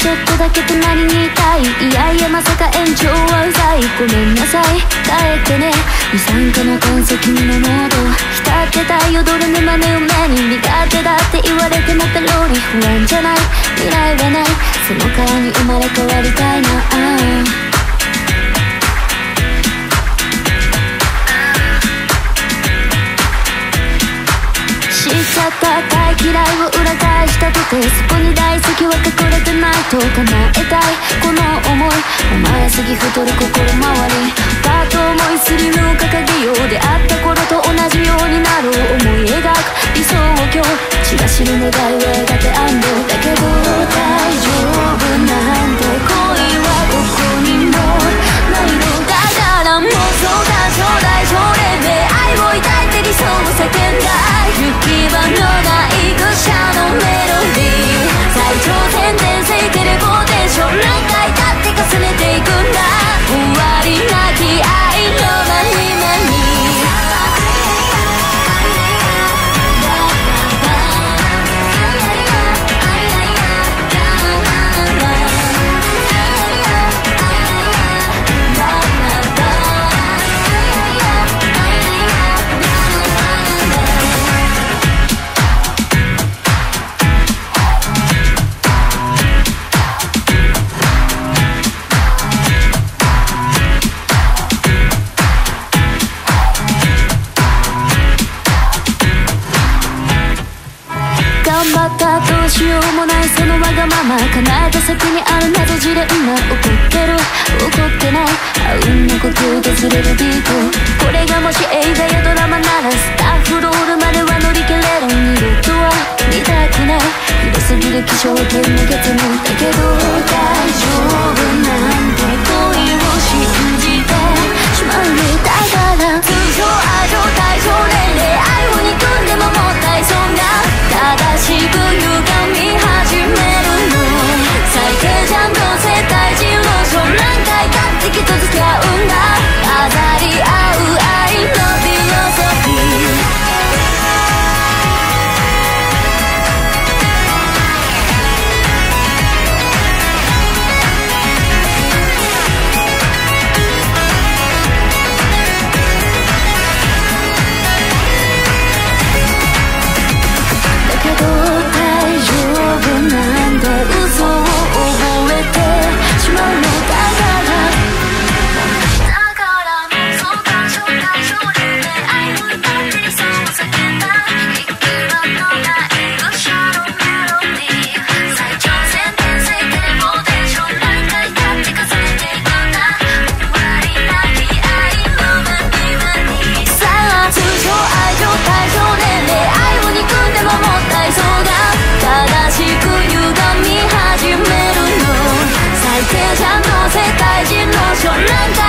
ちょっとだけ隣にいたい。いやいやまさか延長はうざい。ごめんなさい帰ってね。二酸化の炭素君の濃度浸ってたよどる沼の夢に。苦手だって言われてもペロリ不安じゃない。未来はない。その顔に生まれ変わりたいな。知っちゃった大嫌いを裏返したとて、そこに大好きは隠れてないと叶えたいこの想い。甘えすぎ太る心回りパッと思いすりの掲げよう。出会った頃と同じようになろう思い描く理想を今日血が知る願いを描け安堵。だけど大丈夫なんて恋はどこにもないの。だから妄想感傷代償連盟愛を抱いて理想を叫んだ。行き場のない愚者のメロディー最頂点でセイテレポーテーション何回だって重ねていくんだ。終わりなき愛のまにまにどうしようもないそのわがまま叶えた先にある謎ジレンマ。怒ってる怒ってないあうんの呼吸でずれるビート。これがもし映画やドラマならスタッフロールまでは乗り切れる。二度とは見たくない広すぎる気象点の月面。だけど大丈夫なんて恋を信じてしまうね。だから通常愛情対象年齢愛を憎んでももったいそうな正しく歪み始めるの。最低じゃんどうせ大事ローション何回かってきと付き合うんだ。飾り合う愛のフィロソフィーじゃんどうせ大事ローションなんか